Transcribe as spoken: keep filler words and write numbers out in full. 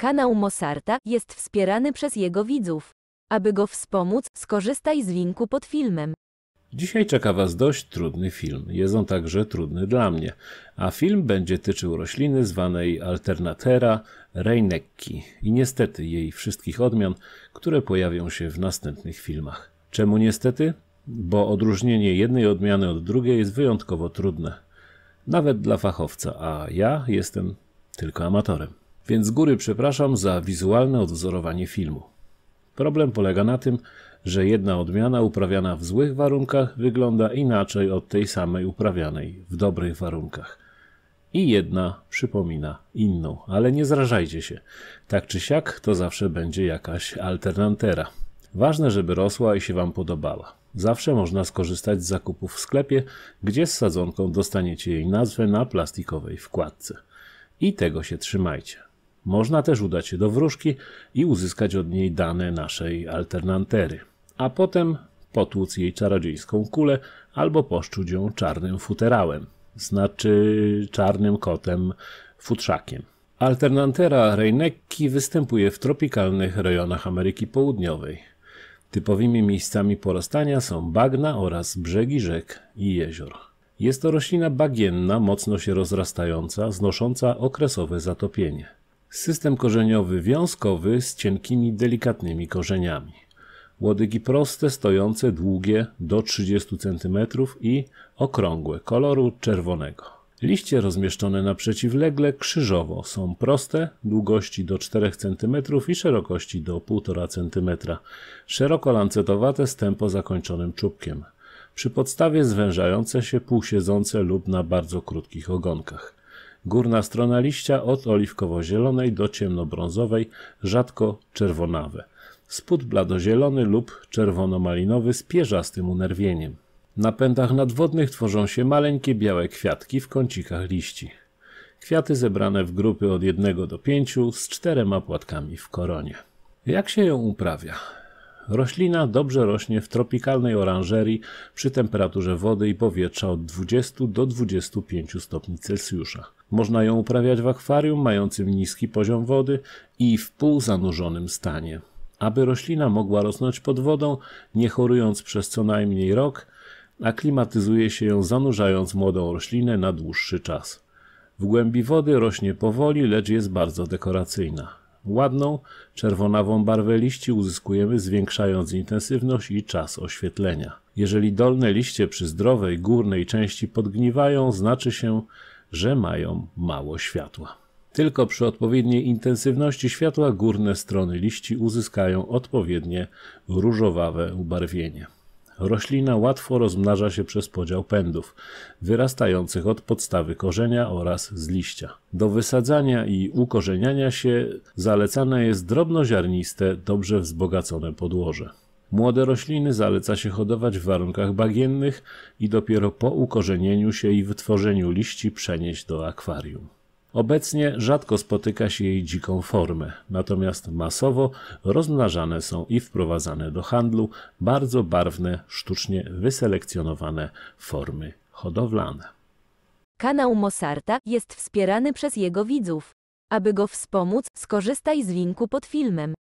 Kanał Mosarta jest wspierany przez jego widzów. Aby go wspomóc, skorzystaj z linku pod filmem. Dzisiaj czeka Was dość trudny film. Jest on także trudny dla mnie. A film będzie tyczył rośliny zwanej Alternanthera reinecki i niestety jej wszystkich odmian, które pojawią się w następnych filmach. Czemu niestety? Bo odróżnienie jednej odmiany od drugiej jest wyjątkowo trudne. Nawet dla fachowca, a ja jestem tylko amatorem. Więc z góry przepraszam za wizualne odwzorowanie filmu. Problem polega na tym, że jedna odmiana uprawiana w złych warunkach wygląda inaczej od tej samej uprawianej w dobrych warunkach. I jedna przypomina inną, ale nie zrażajcie się. Tak czy siak to zawsze będzie jakaś alternanthera. Ważne, żeby rosła i się Wam podobała. Zawsze można skorzystać z zakupów w sklepie, gdzie z sadzonką dostaniecie jej nazwę na plastikowej wkładce. I tego się trzymajcie. Można też udać się do wróżki i uzyskać od niej dane naszej alternanthery, a potem potłuc jej czarodziejską kulę albo poszczuć ją czarnym futerałem, znaczy czarnym kotem futrzakiem. Alternanthera reinecki występuje w tropikalnych rejonach Ameryki Południowej. Typowymi miejscami porastania są bagna oraz brzegi rzek i jezior. Jest to roślina bagienna, mocno się rozrastająca, znosząca okresowe zatopienie. System korzeniowy wiązkowy z cienkimi, delikatnymi korzeniami. Łodygi proste, stojące, długie do trzydziestu centymetrów i okrągłe, koloru czerwonego. Liście rozmieszczone naprzeciwlegle, krzyżowo, są proste, długości do czterech centymetrów i szerokości do półtora centymetra. Szeroko lancetowate, stępo zakończonym czubkiem. Przy podstawie zwężające się, półsiedzące lub na bardzo krótkich ogonkach. Górna strona liścia od oliwkowo-zielonej do ciemnobrązowej, rzadko czerwonawe. Spód bladozielony lub czerwono-malinowy z pierzastym unerwieniem. Na pędach nadwodnych tworzą się maleńkie białe kwiatki w kącikach liści. Kwiaty zebrane w grupy od jednego do pięciu z czterema płatkami w koronie. Jak się ją uprawia? Roślina dobrze rośnie w tropikalnej oranżerii przy temperaturze wody i powietrza od dwudziestu do dwudziestu pięciu stopni Celsjusza. Można ją uprawiać w akwarium mającym niski poziom wody i w półzanurzonym stanie. Aby roślina mogła rosnąć pod wodą, nie chorując przez co najmniej rok, aklimatyzuje się ją zanurzając młodą roślinę na dłuższy czas. W głębi wody rośnie powoli, lecz jest bardzo dekoracyjna. Ładną, czerwonawą barwę liści uzyskujemy zwiększając intensywność i czas oświetlenia. Jeżeli dolne liście przy zdrowej górnej części podgniwają, znaczy się, że mają mało światła. Tylko przy odpowiedniej intensywności światła górne strony liści uzyskają odpowiednie różowawe ubarwienie. Roślina łatwo rozmnaża się przez podział pędów, wyrastających od podstawy korzenia oraz z liścia. Do wysadzania i ukorzeniania się zalecane jest drobnoziarniste, dobrze wzbogacone podłoże. Młode rośliny zaleca się hodować w warunkach bagiennych i dopiero po ukorzenieniu się i wytworzeniu liści przenieść do akwarium. Obecnie rzadko spotyka się jej dziką formę, natomiast masowo rozmnażane są i wprowadzane do handlu bardzo barwne, sztucznie wyselekcjonowane formy hodowlane. Kanał Mosarta jest wspierany przez jego widzów. Aby go wspomóc, skorzystaj z linku pod filmem.